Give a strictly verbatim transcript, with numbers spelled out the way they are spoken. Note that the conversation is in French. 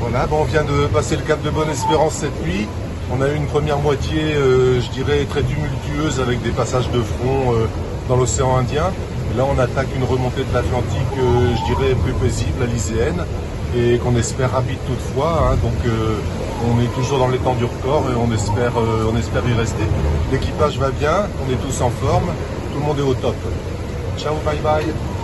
Voilà, bon, on vient de passer le cap de Bonne-Espérance cette nuit. On a eu une première moitié, euh, je dirais, très tumultueuse avec des passages de front euh, dans l'océan Indien. Et là, on attaque une remontée de l'Atlantique, euh, je dirais, plus paisible, la lyséenne, et qu'on espère rapide toutefois. Hein, donc, euh, on est toujours dans les temps du record et on espère, euh, on espère y rester. L'équipage va bien, on est tous en forme, tout le monde est au top. Ciao, bye bye.